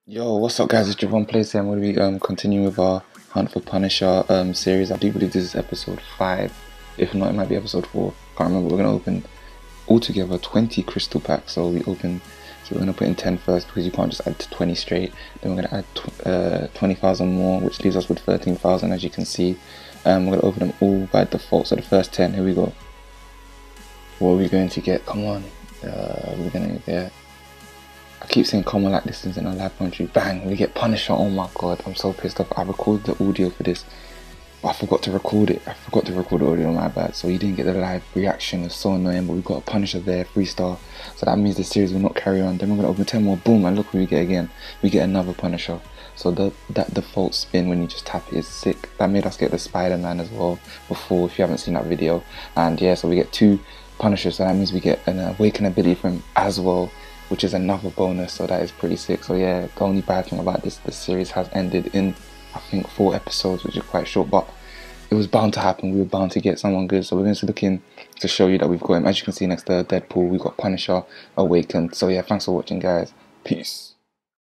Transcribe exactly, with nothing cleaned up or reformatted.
Yo, what's up guys, it's Javon Plays here. I'm going to be um, continuing with our Hunt for Punisher um, series. I do believe this is episode five. If not, it might be episode four. Can't remember. We're going to open altogether twenty crystal packs. So we open, so we're going to put in ten first because you can't just add to twenty straight. Then we're going to add tw uh, twenty thousand more, which leaves us with thirteen thousand as you can see. Um, we're going to open them all by default. So the first ten, here we go. What are we going to get? Come on. Uh, we're going to get... I keep saying come on like this is in a live country. Bang, we get Punisher. Oh my god, I'm so pissed off. I recorded the audio for this, but I forgot to record it. I forgot to record the audio, my bad. So you didn't get the live reaction. It's so annoying, but we've got a Punisher there, three star. So that means the series will not carry on. Then we're going to open ten more. Boom, and look what we get again. We get another Punisher. So the, that default spin when you just tap it is sick. That made us get the Spider-Man as well before, if you haven't seen that video. And yeah, so we get two Punishers. So that means we get an awaken ability from as well, which is another bonus, so that is pretty sick. So yeah, the only bad thing about this, the series has ended in, I think, four episodes, which is quite short, but it was bound to happen. We were bound to get someone good, so we're going to look in to show you that we've got him. As you can see next to Deadpool, we've got Punisher, Awakened. So yeah, thanks for watching, guys. Peace.